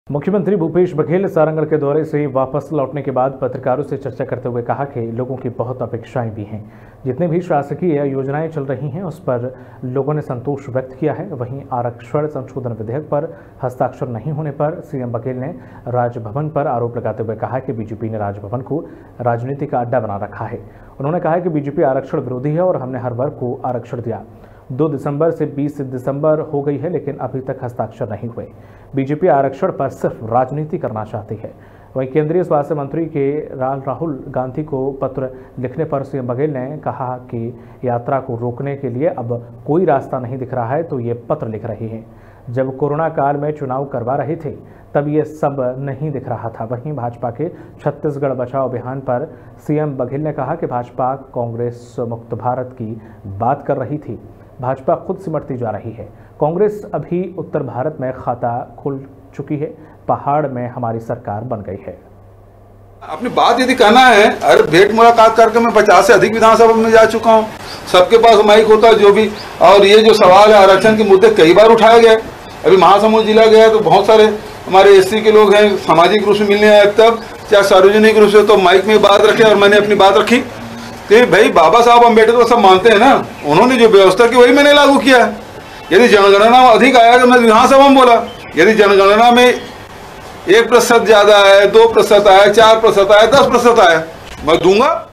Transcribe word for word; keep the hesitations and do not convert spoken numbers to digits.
मुख्यमंत्री भूपेश बघेल सारंगढ़ के दौरे से वापस लौटने के बाद पत्रकारों से चर्चा करते हुए कहा कि लोगों की बहुत अपेक्षाएं भी हैं। जितने भी शासकीय योजनाएं चल रही हैं उस पर लोगों ने संतोष व्यक्त किया है। वहीं आरक्षण संशोधन विधेयक पर हस्ताक्षर नहीं होने पर सीएम बघेल ने राजभवन पर आरोप लगाते हुए कहा कि बीजेपी ने राजभवन को राजनीति का अड्डा बना रखा है। उन्होंने कहा कि बीजेपी आरक्षण विरोधी है और हमने हर वर्ग को आरक्षण दिया। दो दिसंबर से बीस दिसंबर हो गई है लेकिन अभी तक हस्ताक्षर नहीं हुए। बीजेपी आरक्षण पर सिर्फ राजनीति करना चाहती है। वहीं केंद्रीय स्वास्थ्य मंत्री के राहुल गांधी को पत्र लिखने पर सीएम बघेल ने कहा कि यात्रा को रोकने के लिए अब कोई रास्ता नहीं दिख रहा है तो ये पत्र लिख रहे हैं। जब कोरोना काल में चुनाव करवा रहे थे तब ये सब नहीं दिख रहा था। वहीं भाजपा के छत्तीसगढ़ बचाओ अभियान पर सीएम बघेल ने कहा कि भाजपा कांग्रेस मुक्त भारत की बात कर रही थी। भाजपा खुद सिमटती जा रही है। कांग्रेस अभी उत्तर भारत में खाता खुल चुकी है। पहाड़ में हमारी सरकार बन गई है। अपनी बात यदि कहना है, अरे भेंट मुलाकात करके मैं पचास से अधिक विधानसभा में जा चुका हूँ। सबके पास माइक होता है जो भी, और ये जो सवाल है आरक्षण के मुद्दे कई बार उठाए गए। अभी महासमुंद जिला गया तो बहुत सारे हमारे एससी के लोग हैं, सामाजिक रूप से मिलने आए, तब चाहे सार्वजनिक रूप से तो माइक में बात रखे और मैंने अपनी बात रखी कि भाई बाबा साहब अम्बेडकर को सब मानते हैं ना, उन्होंने जो व्यवस्था की वही मैंने लागू किया है। यदि जनगणना अधिक आया तो मैं विधानसभा में बोला, यदि जनगणना में एक प्रतिशत ज्यादा है, दो प्रतिशत आया, चार प्रतिशत आया, दस प्रतिशत आया, मैं दूंगा।